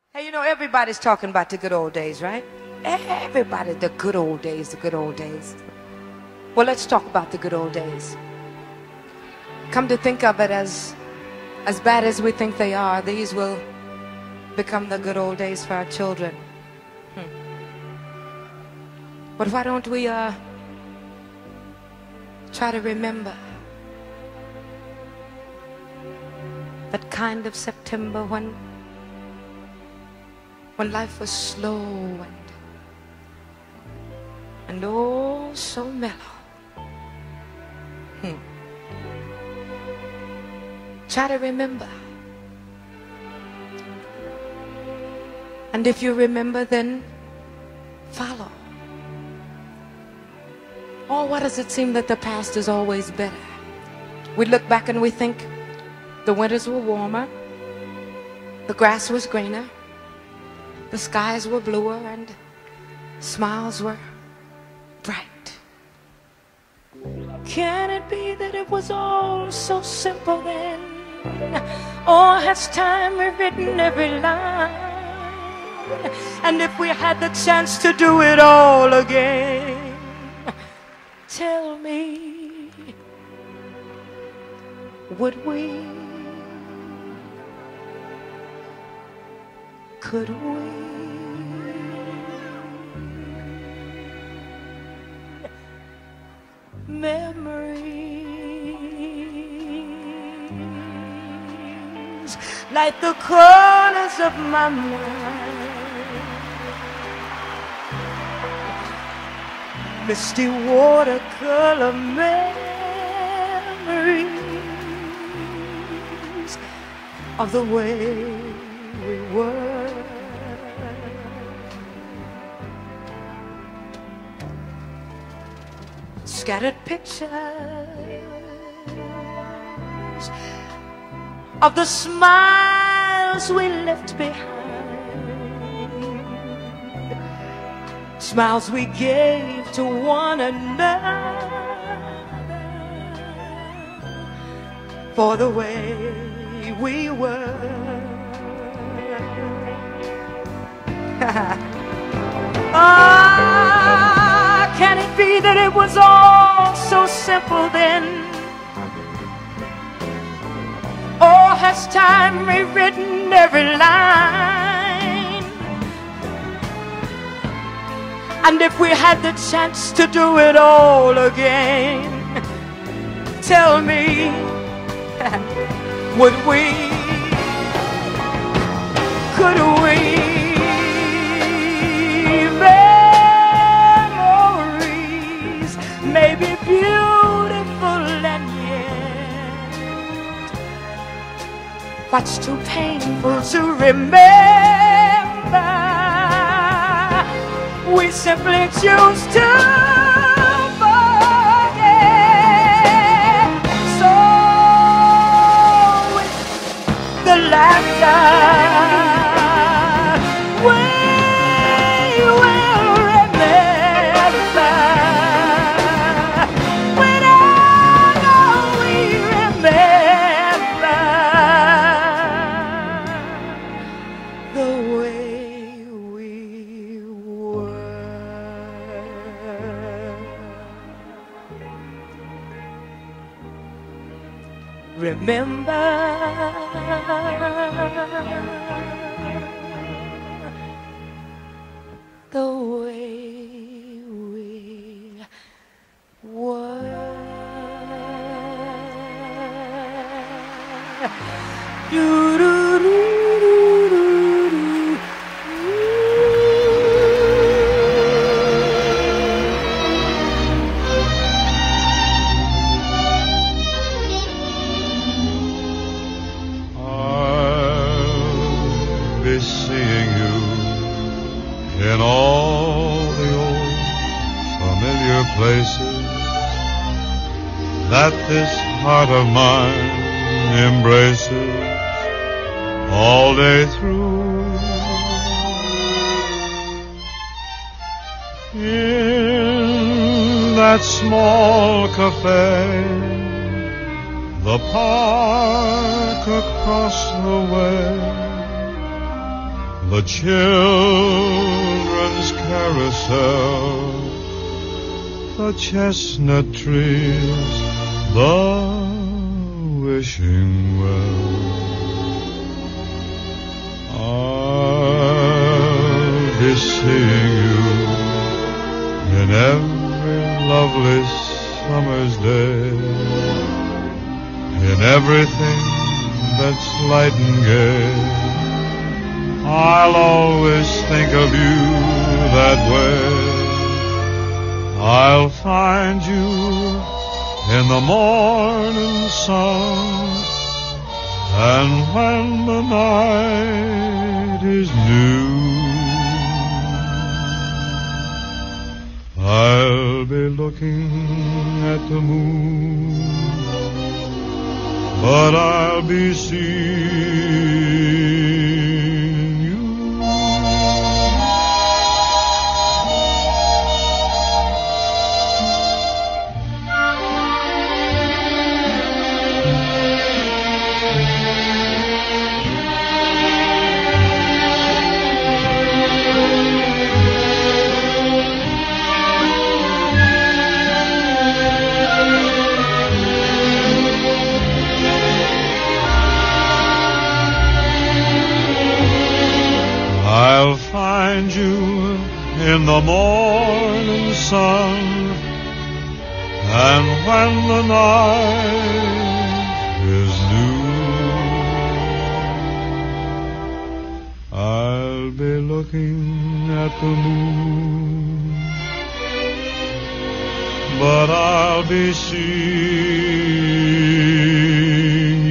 Hey, you know, everybody's talking about the good old days, right? Everybody, the good old days, the good old days. Well, let's talk about the good old days. Come to think of it, as bad as we think they are, these will become the good old days for our children. But why don't we try to remember that kind of September when life was slow and oh so mellow. Try to remember. And if you remember, then follow. Oh, why does it seem that the past is always better? We look back and we think the winters were warmer, the grass was greener, the skies were bluer, and smiles were bright. Can it be that it was all so simple then? Or has time rewritten every line? And if we had the chance to do it all again, tell me, would we? Could we? Memories like the corners of my mind, misty watercolor memories of the way we were. Scattered pictures of the smiles we left behind, smiles we gave to one another for the way we were. Can it be that it was all so simple then? Or has time rewritten every line? And if we had the chance to do it all again, tell me, would we? Could we? Memories may be beautiful and yet what's too painful to remember, we simply choose to forget. So with the laughter we will remember, whenever we remember the way we were. Remember the way we were. I'll be seeing you in all the old familiar places that this heart of mine embraces all day through. In that small cafe, the park across the way, the children's carousel, the chestnut trees, the wishing well. I'll be seeing you in every lovely summer's day, in everything that's light and gay. I'll always think of you that way. I'll find you in the morning sun, and when the night is new, I'll be looking at the moon, but I'll be seeing you. I'll find you in the morning sun, and when the night is new, I'll be looking at the moon, but I'll be seeing